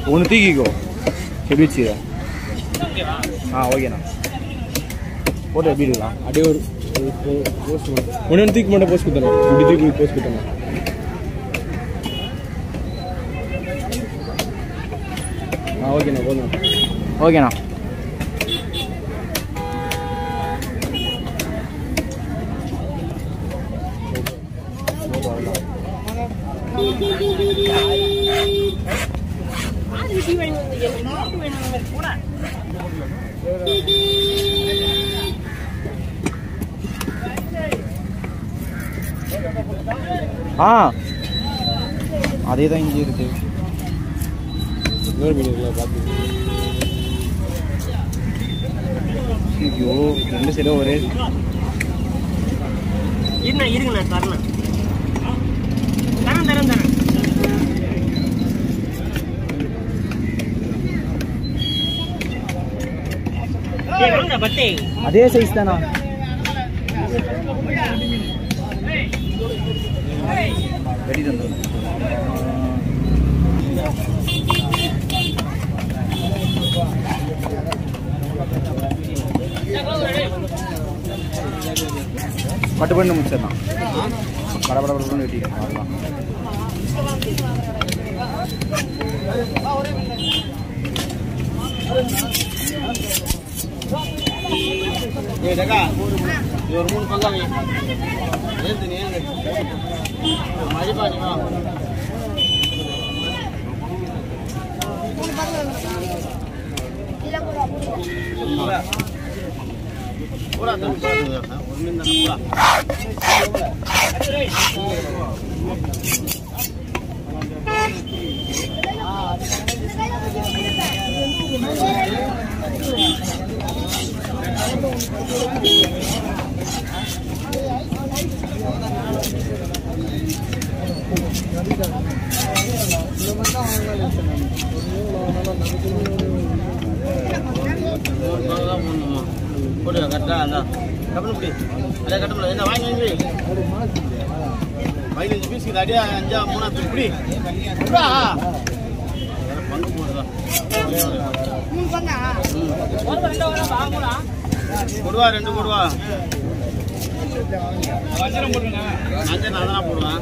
ஒன்று தூக்கிக்கோ எப்படி வச்சுக்கிற ஓகேண்ணா ஃபோட்டோ எப்படி இருக்கலாம் அப்படியே ஒரு போஸ்ட் ஒன்று தூக்கி மட்டும் போஸ்ட் கொடுத்தணும் இப்படி தூக்கி போஸ்ட் கொடுத்தணும் ஓகேண்ணா போதும் ஓகேண்ணா அதே தான் இங்கே இருக்கு ஐயோ ரெண்டு சைடும் ஒரே இருங்கண்ணா தரேன் அதே சைஸ் தானா வெடி தந்து பட்டு பண்ணு முடிச்சிடலாம் படப்படப்படன்னு வெட்டிக்கலாம் அவ்வளோதான் ஒரு 3 பங்காங்க ஏத்து நீங்க மதிப்பா நீங்க பூரா தம்பி ஒரு மீன் தான் பூரா கட்டா அந்த கப்பல் புடி அதே கட்டல என்ன வாங்கி 15 பீஸ் இது அடியா 5 3 புடி புடா பங்கு போடுடா 3 பங்கா ஒரு ரெண்டு வர வாங்குடா கொடுவா 2 கொடுவா வஞ்சரம் போடுங்க வஞ்சரம் நான் தான் போடுவேன்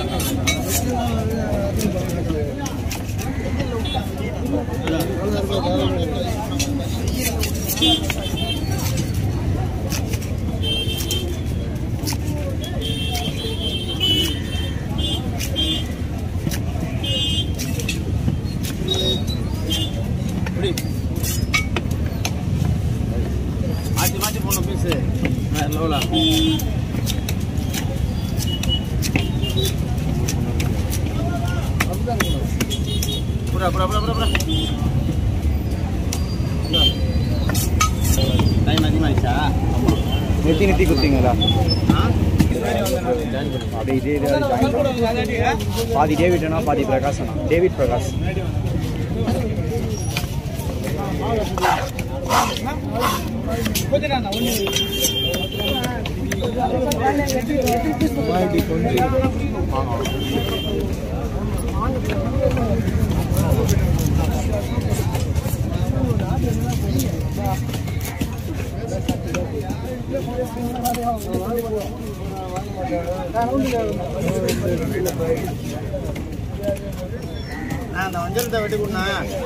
மாற்றி போன பீஸு லோலா புறா புறா புறா புறா டைம் அதிகமாகிடுச்சா நெத்தி கொடுத்தீங்களா அப்படியே இதே பாதி டேவிட்னா பாதி பிரகாஷ்ண்ணா டேவிட் பிரகாஷ் அந்த வஞ்சரத்தை வெட்டி கொடுனா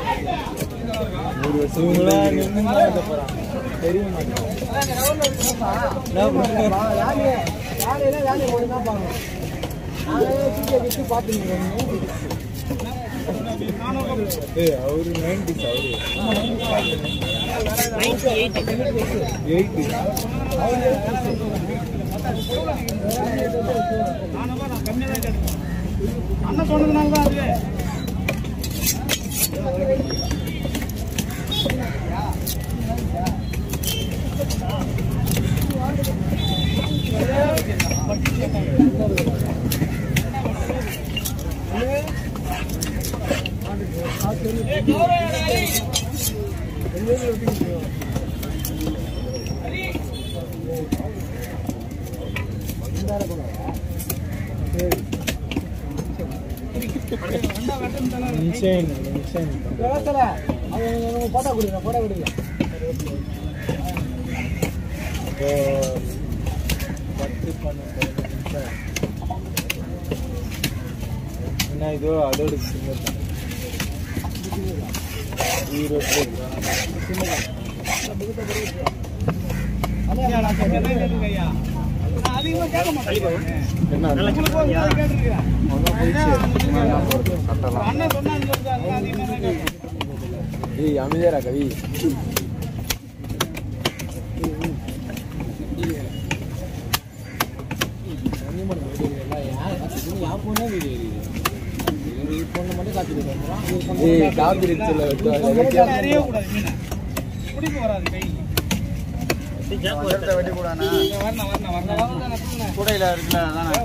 அவரு 90s அண்ணா சொன்னதுனால தான் அது போட்டா கொடுங்க என்ன இதோ அதோட அமைதியாரா கவி கூடையில இருக்குல்ல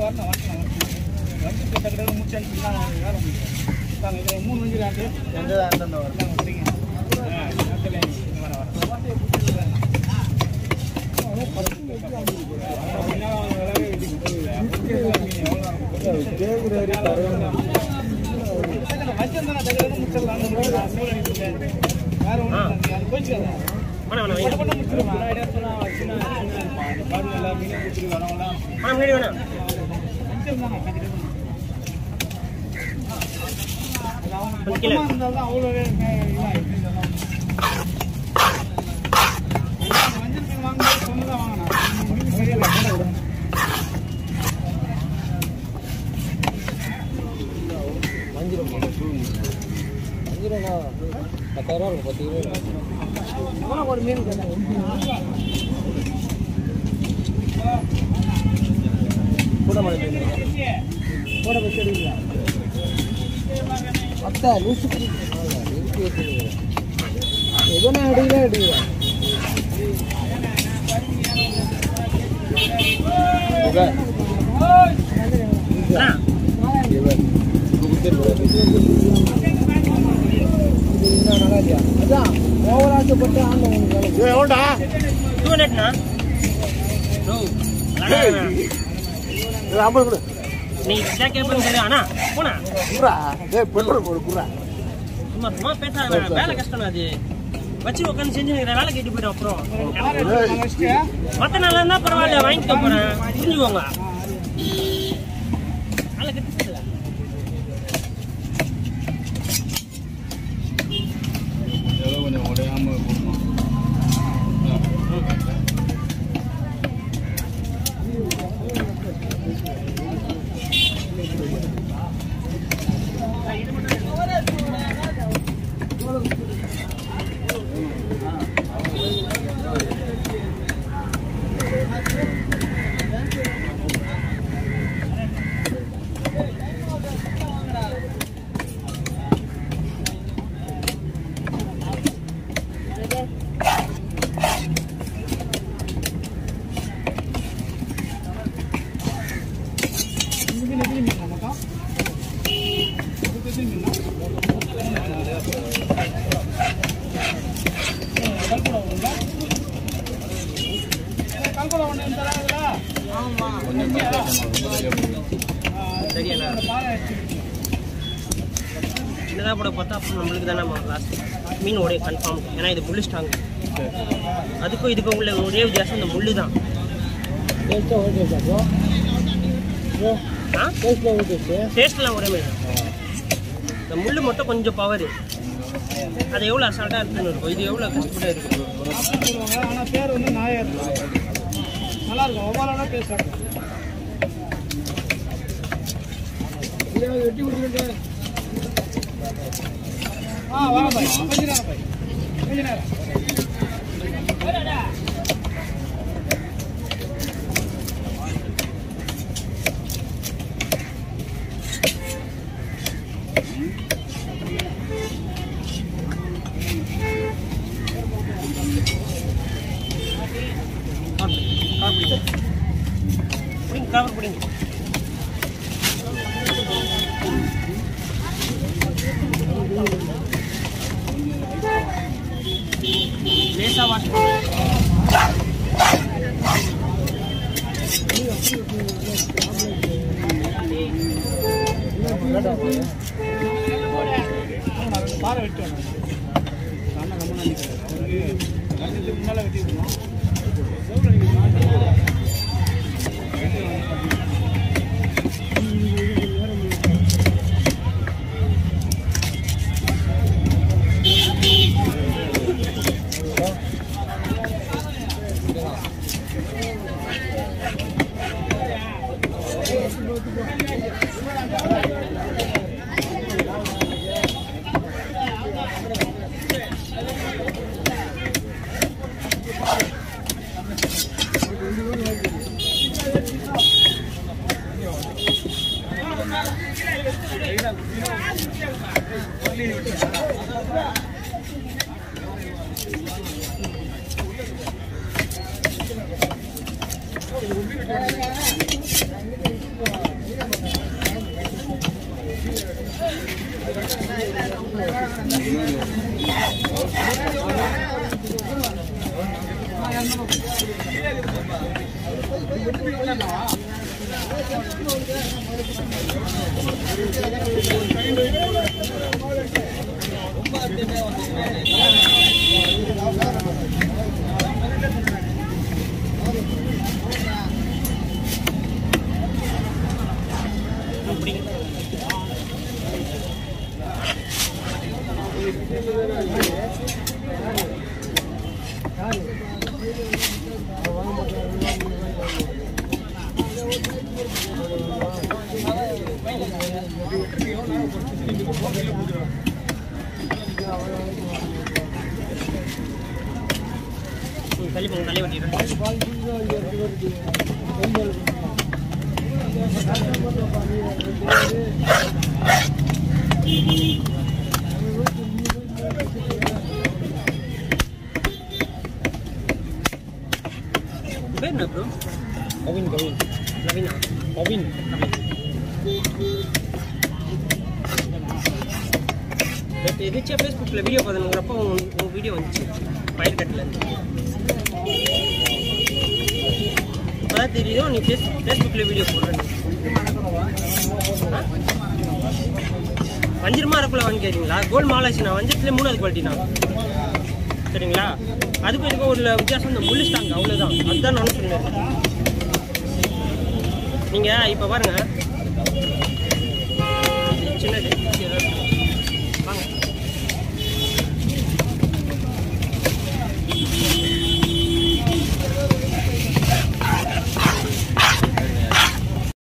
ஒரு மீன் கூட அத்தா லூசு எதனா அடிக்கல அதான் ஓவராசப்பட்டு எவ்வளோடா 200ண்ணா நீ இதான் கேட்பேன்னு அண்ணா போனா சும்மா சும்மா பேசாத வேலை கஷ்டம் அது வச்சு உட்காந்து செஞ்சு வேலை கேட்டு போயிடும் அப்புறம் மற்ற நாளா இருந்தா பரவாயில்ல வாங்கிக்க போறேன் புரிஞ்சுக்கோங்க வேலை கட்டு கொஞ்சம் உடையாம சின்னதாக போட பார்த்தா அப்புறம் நம்மளுக்கு தானே லாஸ்ட் மீன் உடைய கன்ஃபார்ம் ஏன்னா இது முள்ளு ஸ்ட்ராங் அதுக்கும் இதுக்கும் உள்ள ஒரே வித்தியாசம் இந்த முள்ளு தான் டேஸ்ட்லாம் ஒரே மாதிரி இந்த முள்ளு மட்டும் கொஞ்சம் பவர் அது எவ்வளோ அசால்ட்டாக இருக்குன்னு இருக்கும் இது எவ்வளோ கஷ்டப்பட்டு இருக்கு ஆனால் பேர் வந்து நாயர் நல்லா இருக்கும் ஒவ்வொரு டேஸ்டாக இருக்கும் வெட்டி கொடுத்துருங்க வர பாய் கொஞ்ச நேரம் பாய் கொஞ்ச நேரம் கவர் பிடிங்க லேசா வாஷ் பாறை வெட்டணும் முன்னால வெட்டிடணும் தள்ளி போங்க, தள்ளி வெட்டிடுறேன். பேர் என்ன ப்ரோ? கவின் கவின் ரவீனா. கவின் எதாச்சும் ஃபேஸ்புக்கில் வீடியோ பார்த்துங்கிறப்போ உங்கள் வீடியோ வந்துச்சு பயிர் கட்டிலேருந்து. இப்போதான் தெரியும் நீ ஃபேஸ்புக்கில் வீடியோ போடுறேன். வஞ்சிரமா அரக்குள்ள வாங்கி கேட்குறீங்களா? கோல்டு மாலாசி நான் வஞ்சத்துலேயே 3வது குவாலிட்டிண்ணா. சரிங்களா? அதுக்கும் இதுக்கும் ஒரு வித்தியாசம் இந்த முள்ளு ஸ்டாங்க, அவ்வளோதான். அதுதான் நான் சொன்னேன். நீங்கள் இப்போ பாருங்கள், சின்னது